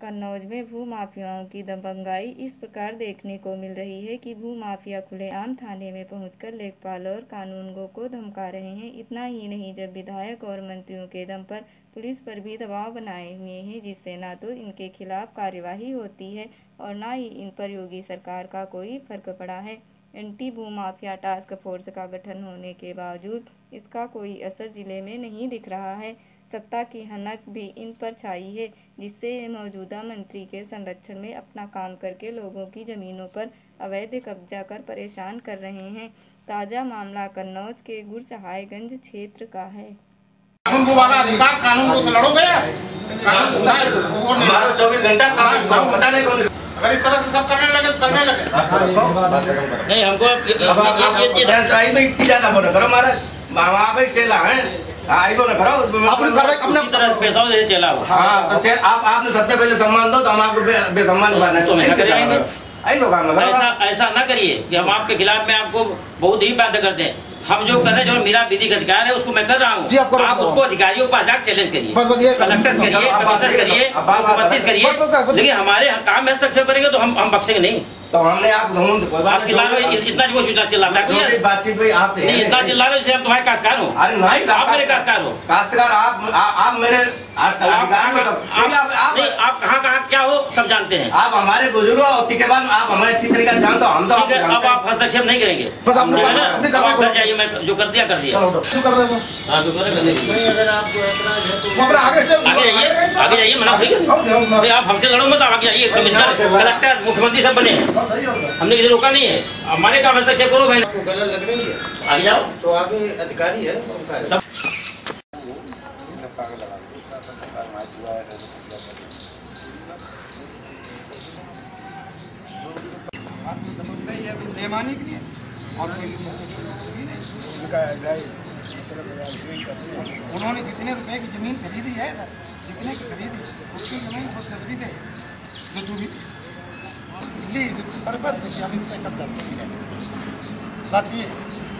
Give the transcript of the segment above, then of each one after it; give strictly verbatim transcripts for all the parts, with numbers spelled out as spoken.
कन्नौज में भू माफियाओं की दबंगाई इस प्रकार देखने को मिल रही है कि भू माफिया खुलेआम थाने में पहुंचकर लेखपाल और कानूनगो को धमका रहे हैं। इतना ही नहीं, जब विधायक और मंत्रियों के दम पर पुलिस पर भी दबाव बनाए हुए हैं, जिससे न तो इनके खिलाफ कार्यवाही होती है और न ही इन पर योगी सरकार का कोई फर्क पड़ा है। एंटी भू माफिया टास्क फोर्स का गठन होने के बावजूद इसका कोई असर जिले में नहीं दिख रहा है। सत्ता की हनक भी इन पर छाई है, जिससे ये मौजूदा मंत्री के संरक्षण में अपना काम करके लोगों की जमीनों पर अवैध कब्जा कर परेशान कर रहे हैं। ताजा मामला कन्नौज के गुरसहायगंज क्षेत्र का है। कानून को वाला अधिकार कानून को लड़ोगे, हमारा चौबीस घंटा काम पता नहीं कौन। अगर इस तरह से सब करने लगे तो करने लगे नहीं, हमको चाहिए तो इतनी ज्यादा बोलो करो महाराज, वहाँ पे चला है आई तो ना करो अपने तरह पैसा दे चला हो। हाँ तो चल आप आपने सबसे पहले सम्मान दो तो हम आपको बेसम्मान करना तो नहीं करेंगे। ऐसा ऐसा ना करिए कि हम आपके खिलाफ में आपको बहुत ही बात करते हैं। हम जो कर रहे हैं, जो मेरा विधिक अधिकार है उसको मैं कर रहा हूँ। आप उसको अधिकारियों के पास जाकर चैलेंज करिए, कलेक्टर करिए, कमिश्नर करिए, मुख्यमंत्री करिए, लेकिन हमारे काम में हस्तक्षेप करेंगे तो हम हम बख्शेंगे नहीं। तो हमने आप आप चिल्ला रहे हो, इतना जो इतना चिल्लाता है बातचीत में आप नहीं, इतना चिल्ला रहे हो, आप तुम्हारे काश्तकार हो। अरे नहीं, आप मेरे काश्तकार हो। काश्तकार आप आप मेरे आप कहाँ कहाँ क्या हो सब जानते हैं। आप हमारे बुजुर्ग हो, उसके बाद आप हमें अच्छी तरीके से जानते हो। हम तो अब आप हस्तक्षेप नहीं करेंगे, घर जाइए, मैं जो कर दिया कर दिया। आगे जाइए, आगे जाइए, मना भाई आप हमसे लड़ो मत, आगे जाइए। कमिश्नर, कलेक्टर, मुख्यमंत्री सब बने, हमने किसी रोका नहीं है। हमारे काम हस्तक्षेप करो भाई, गलत लग रही है आगे जाओ। तो आगे अधिकारी है उनका सब बेईमानी के लिए और उन्होंने जितने रुपए की जमीन खरीदी है, जितने की खरीदी उसकी जमीन को तस्वीर है जो दूरी ली बर्बाद से हम इस पर कब्जा करेंगे। बात ये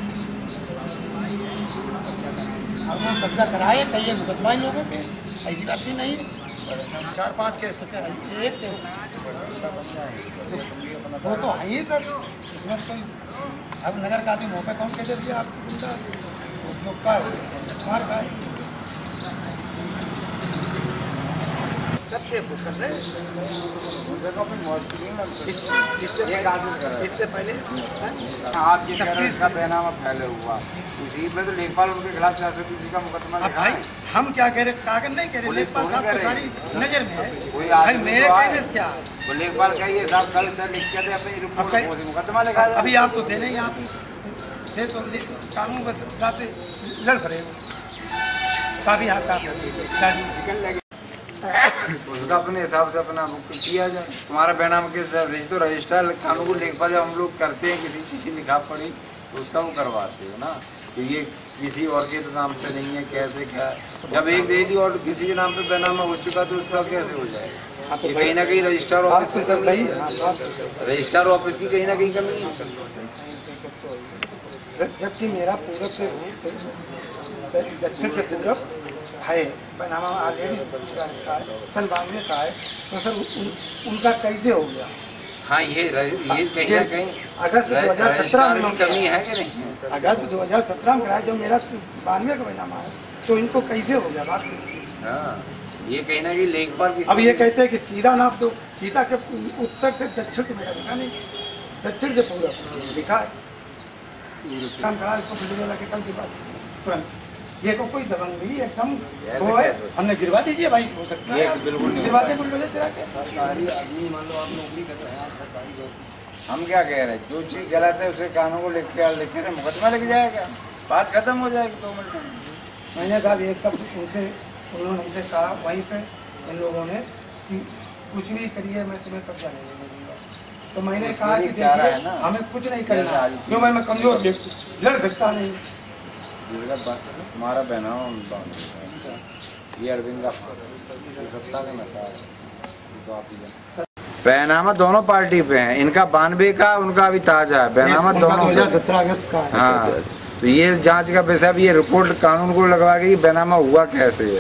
हम कब्जा कराए कई मुकदमा इन लोगों पे, ऐसी बात भी नहीं। चार पाँच केस एक वो तो है ही सर, उसमें कोई अब नगर का आदमी मुँह पे कौन कह दिया आपको गुंडा जो का मार का सत्य कर रहे इससे पहले आप जिस तरह का बैनामा फैले हुआ उसी में तो लेखपाल उनके खिलाफ सियासत का मुकदमा लिखा है। हम क्या कह रहे, कागज नहीं कह रहे, लेखपाल साहब को सारी नजर में है। भाई मेरे कहने से क्या वो लेखपाल का ये साहब कल लिख के अपने मुकदमा लिखा। अभी आप तो थे नहीं, आप थे तो कानून के हिसाब से लड़ पड़े काफी हाथ उसका अपने हिसाब से अपना किया जाए। तुम्हारा बैनामा के रजिस्टर रजिस्टर कानून को लेखपाल जब हम लोग करते हैं किसी चीज़ की लिखा पड़ी तो उसका वो करवाते हो ना कि ये किसी और के तो नाम पे नहीं है, कैसे क्या है। जब एक दे दी और किसी के नाम पे बैनामा हो चुका तो उसका कैसे हो जाएगा। ये कहीं ना कहीं रजिस्टर ऑफिस की सब नहीं, रजिस्टर ऑफिस की कहीं ना कहीं कमी है। जबकि मेरा पूरब से दक्षिण से पूरब है बैनामा ऑलरेडी सन बानवे का है, तो सर उन, उनका कैसे हो गया। हाँ ये ये कहीं ना कहीं अगस्त दो हज़ार सत्रह में कमी है कि नहीं। अगस्त दो हज़ार सत्रह में कराया, जब मेरा बानवे का बैनामा है तो इनको कैसे हो गया बात। हाँ ये कहीं ना कहीं लेखपाल की। अब ये कहते हैं कि सीधा नाप दो, सीधा के उत्तर से दक्षिण को मेरा लिखा नहीं, दक्षिण से पूरब लिखा है। कम करा इसको बिल्डिंग के कम की बात तुरंत ये को कोई दबंग नहीं एकदम वो है, हमने गिरवा दीजिए भाई, हो सकता है बिल्कुल गिरवा दे बुलडोजर चला के। सरकारी आदमी मान लो आप नौकरी कर रहे हैं, आप सरकारी जॉब, हम क्या कह रहे हैं जो चीज़ गलत है उसे कानून को लिख के लिखने से मुकदमा लिख जाएगा, बात खत्म हो जाएगी दो मिनट में। मैंने कहा एक सब उनसे उन्होंने उनसे कहा वहीं पे इन लोगों ने कि कुछ भी करिए मैं तुम्हें कब्जा नहीं देने दूँगा। तो मैंने कहा कि देखिए हमें कुछ नहीं करना, क्यों भाई मैं कमजोर लड़ सकता नहीं। हमारा बैनामा ये अरविंद का सत्ता का नशा है। बैनामा दोनों पार्टी पे है, इनका बानवे का उनका अभी ताजा है बैनामा दोनों दो हज़ार सत्रह अगस्त का है। हाँ तो ये जांच का विषय, अब ये रिपोर्ट कानून को लगवा के बैनामा हुआ कैसे है।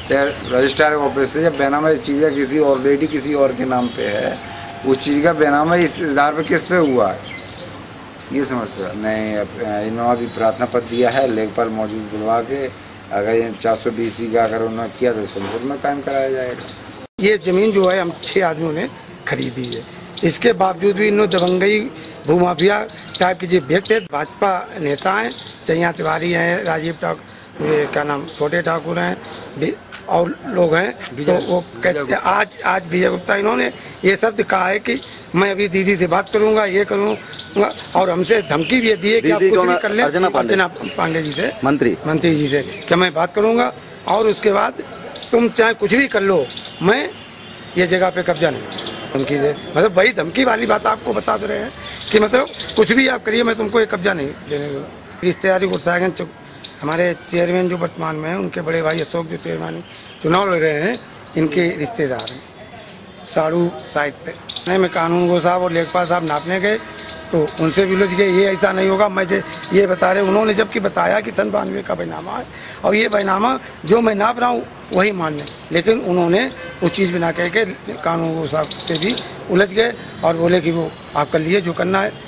रजिस्ट्रार ऑफिस से जब बैनामा इस चीज़ का किसी ऑलरेडी किसी और के नाम पे है, उस चीज़ का बैनामा इस आधार पर किस पे हुआ है, ये समस्या नहीं। इन्होंने अभी प्रार्थना पत्र दिया है, लेखपाल मौजूद बुलवा के अगर ये चार सौ बीस का अगर उन्होंने किया तो इस पर मुकदमा कायम कराया जाएगा। ये ज़मीन जो है हम छः आदमियों ने खरीदी है, इसके बावजूद भी इन्होंने दबंगई भूमाफिया टाइप के जो व्यक्ति है, भाजपा नेता हैं, चैया तिवारी हैं, राजीव ठाकुर, क्या नाम, छोटे ठाकुर हैं और लोग हैं, तो वो कहते आज आज विजय गुप्ता इन्होंने ये सब कहा है कि मैं अभी दीदी से बात करूंगा, ये करूंगा, और हमसे धमकी भी दी है कि आप कुछ भी कर लें। अर्चना पांडे जी से, मंत्री मंत्री जी से कि मैं बात करूंगा और उसके बाद तुम चाहे कुछ भी कर लो, मैं ये जगह पे कब्जा नहीं। धमकी दे, मतलब वही धमकी वाली बात आपको बता दे रहे हैं कि मतलब कुछ भी आप करिए, मैं तुमको ये कब्जा नहीं देने दूँगा। रिश्तेदारी गुरसागंज हमारे चेयरमैन जो वर्तमान में हैं, उनके बड़े भाई अशोक जो चेयरमैन चुनाव लड़ रहे हैं, इनके रिश्तेदार हैं साड़ू साइड पे। नहीं, मैं कानून गो साहब और लेखपाल साहब नापने गए तो उनसे भी उलझ गए, ये ऐसा नहीं होगा, मैं ये बता रहे, उन्होंने जबकि बताया कि सन बानवे का बैनामा है और ये बैनामा जो मैं नाप रहा हूँ वही मान लें, लेकिन उन्होंने उस चीज़ बिना कह के कानून गो साहब से भी उलझ गए और बोले कि वो आप कर लिए जो करना है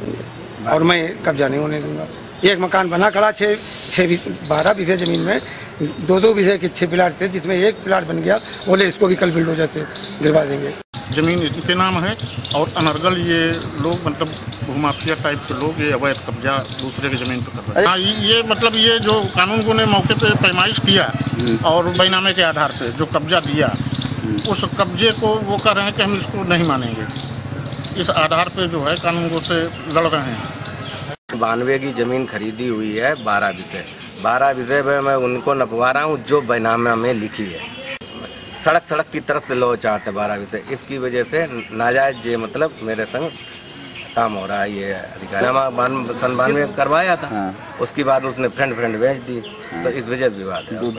और मैं कब्जा नहीं होने दूँगा। एक मकान बना खड़ा छः छः बारह बीघे ज़मीन में, दो दो बीघे के छः प्लाट थे, जिसमें एक प्लाट बन गया, बोले इसको भी कल बिल्डोजर से गिरवा देंगे। जमीन इनके नाम है और अनर्गल ये लोग मतलब भूमाफिया टाइप के लोग ये अवैध कब्जा दूसरे की ज़मीन पर कर रहे हैं। हाँ, ये मतलब ये जो कानून को ने मौके पे पैमाइश किया और बैनामे के आधार पे जो कब्जा दिया, उस कब्जे को वो कह रहे हैं कि हम इसको नहीं मानेंगे। इस आधार पे जो है कानून को से लड़ रहे हैं। बानवे की ज़मीन खरीदी हुई है बारह बीघे बारह बीघे में मैं उनको नपवा रहा हूँ जो बैनामा में लिखी है। सड़क सड़क की तरफ से लो चाहते बारह बीघे, इसकी वजह से नाजायज ये मतलब मेरे संग काम हो रहा है। ये अधिकारी सन बानवे करवाया था, उसके बाद उसने फ्रेंड फ्रेंड बेच दी, तो इस वजह विवाद है।